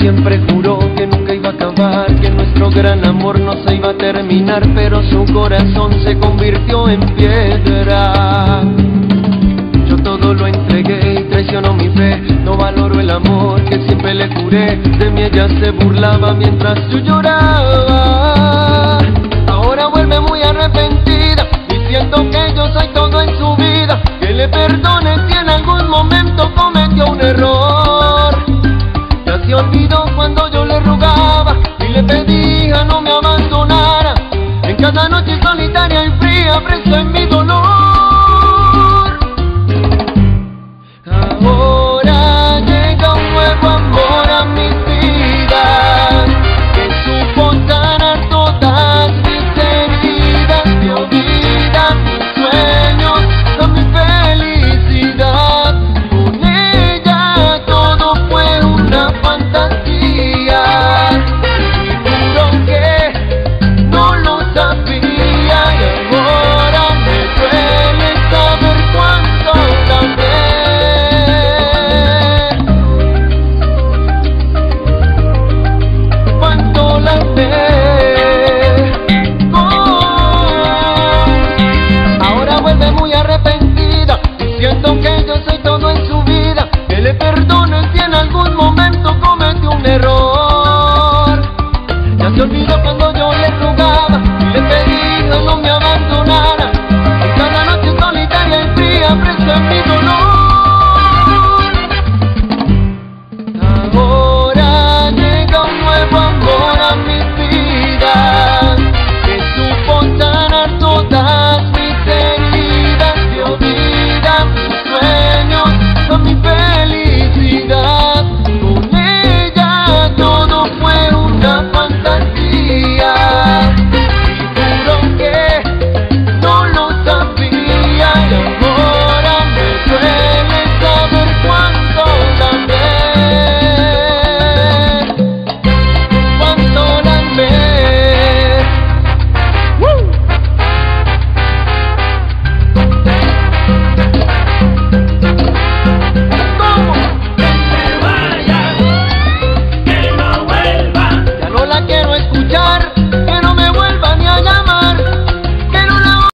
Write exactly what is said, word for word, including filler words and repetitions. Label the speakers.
Speaker 1: siempre juró que nunca iba a acabar, que nuestro gran amor no se iba a terminar, pero su corazón se convirtió en piedra. Yo todo lo entregué y traicionó mi fe, no valoró el amor que siempre le juré, de mí ella se burlaba mientras yo lloraba. Ahora vuelve muy arrepentida, diciendo que yo soy todo en su vida, que le perdone si en algún momento cometió un error. Ya se olvidó cuando yo le rogaba y le pedía no me abandonara, en cada noche solitaria y fría preso en